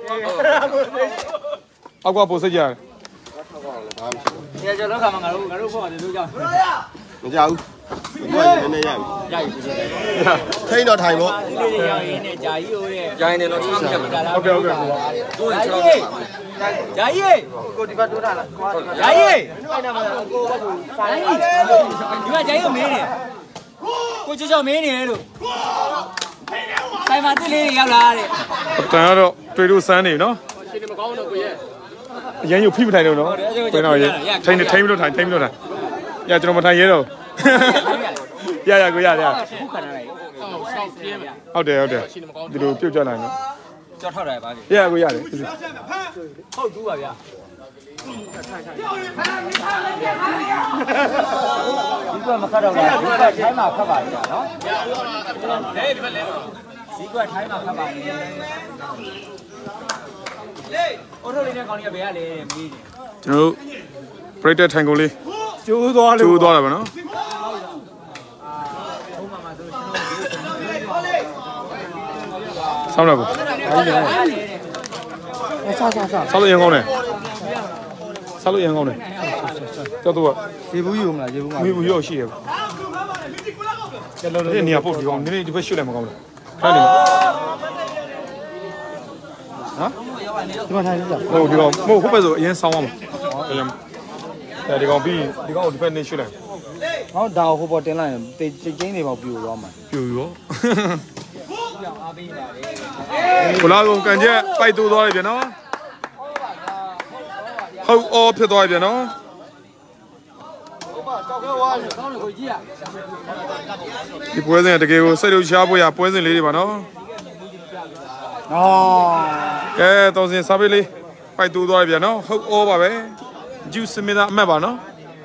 အောက်ကပိုစိတ်ရတယ်ဒီကျွန်တော်ကမှငါတို့ငါတို့ဘောတယ်လို့ကြောက်မကြဘူးဒီကနည်းနည်းရပြီရပြီထိန်းတော့ထိုင်ပေါ့ဒီလေးတွေရောက်ရင်းနဲ့ဂျာကြီးဟိုတဲ့ဂျာရင်တော့ထားပြဟုတ်ကဲ့ဟုတ်ကဲ့တို့ရင်6 ဂျာကြီးကိုဒီဘက်တိုးတာလားဂျာကြီးဖိုင်နာမှာကိုဘက်ကိုဖိုင်ဒီမှာဂျာကြီးကိုမင်းနေကိုချောချောမင်းနေလို့ဆိုင်မှာတစ်လေးတွေရောက်လာတဲ့တန်ကတော့တွေ့လို့စမ်းနေနော်ရှင်နေမကောင်းတော့ကိုရဲ့အရင်ယူဖိမထိုင်တော့နော်ဘယ်တော့ရဲထိုင်နေထိုင်မလို့ထိုင်ထိုင်မလို့ထိုင်ရကျွန်တော်မထိုင်ရဲတော့ရရကိုရရခုခဏလိုက်ဟုတ်တယ်ဟုတ်တယ်ဒီလိုပြုတ်ကြနိုင်နော်ကြောက်ထောက်တယ်ပါလေရကိုရတယ်ဟုတ်တူပါဗျာဒီကမခတ်တော့လားဒီကထိုင်းမှာခတ်ပါဗျာနော်ဟဲ့ဒီဘက်လဲဒီကထိုင်းမှာခတ်ပါလေလေအော်ထိုလေးနဲ့ကောင်းကြီးကဘယ်ကလဲမေးတယ်ကျွန်တော်ပရိသတ်ထိုင်ကုန်လေးကျိုးသွားလို့ကျိုးသွားတယ်ဗောနော်ဆောင်းတော့ဘူးဆောက်ဆောက်ဆောက်ဆောက်လို့ရင်ကောင်းတယ်ဆောက်လို့ရင်ကောင်းတယ်ကျောက်တော့ရေဘူးယူမလားရေဘူးမရေဘူးရောရှိတယ်ကျလို့ဒီနေရာပို့ဒီကောင်နည်းနည်းဒီဘက်ရှုလိုက်မကောင်းဘူးထားနေဟမ်ဒီမှာထိုင်ကြဟုတ်ဒီကောင်မဟုတ်ဟုတ်ပဲဆိုအရင်ဆောင်းအောင်အဲဒီကောင်ပြီးဒီကောင်ဒီဘက်နေရှုလိုက်ဟောဒါဟိုပေါ်တင်လိုက်ရင်တိတ်ချင်းတွေပေါ့ပြိုသွားမှာပြိုရောဘလာကောင်ကန်ကျက်ပိုက်တူသွားတယ်ဗျနော်ဟုတ်အော်ဖြစ်သွားပြီဗျနော်ဒီပွဲစဉ်တကယ်ကိုစိတ်လို့ရှားဖို့ရပွဲစဉ်လေးတွေပါနော်အော်ကဲတော်စင်စားပေးလေးပိုက်တူသွားပြီဗျနော်ဟုတ်အော်ပါပဲဂျူးစမီသာအမှတ်ပါနော်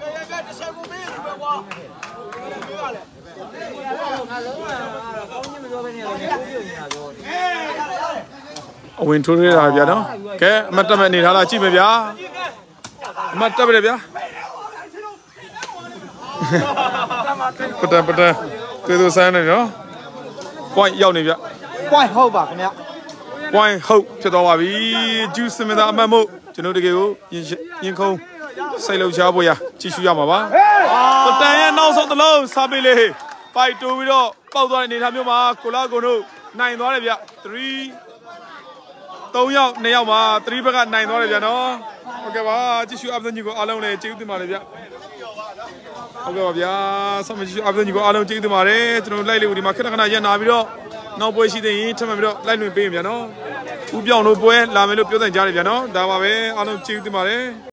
အဝင်ထိုးရတာဗျာနော်ကဲအမတ်တက်မဲ့နေထားလားကြည့်မယ်ဗျာအမတ်တက်ပြီဗျာပတန်ပတန်သွေးသွေးဆန်းနေနော် point ရောက်နေဗျ point ဟုတ်ပါခင်ဗျ point ဟုတ်ဖြစ်သွားပါပြီဂျူးစမင်သာအမှတ်မို့ကျွန်တော်တကယ်ကိုရင်ခုံးစိတ်လှုပ်ရှားဖို့ရကြည့်ရှုရမှာပါပတန်ရဲ့နောက်ဆုံးတစ်လုံးစားပေးလေပိုက်တိုးပြီးတော့ပေါက်သွားတဲ့အနေအထားမျိုးမှာကိုလာကွန်တို့နိုင်သွားတယ်ဗျthreeသုံးယောက်နှစ်ယောက်မှာthreeဘက်ကနိုင်သွားတယ်ဗျနော်ဟုတ်ကဲ့ပါကြည့်ရှုအပ်တဲ့ညီကိုအားလုံးလည်းကျေးဇူးတင်ပါတယ်ဗျဟုတ်ကဲ့ပါဗျာဆောင်းမကြည့်ရှုအပ်တဲ့ညီကိုအားလုံးကျေးဇူးတင်ပါတယ်ကျွန်တော်လိုက်လေဦးဒီမှာခက်ခဏရက်နာပြီးတော့နောက်ပွဲရှိသေးရင်ထပ်မံပြီးတော့လိုက်လွင်ပေးရင်ဗျနော်ဦးပြောင်းတို့ပွဲလာမယ်လို့ပြောတဲ့ကြားတယ်ဗျနော်ဒါပါပဲအားလုံးကျေးဇူးတင်ပါတယ်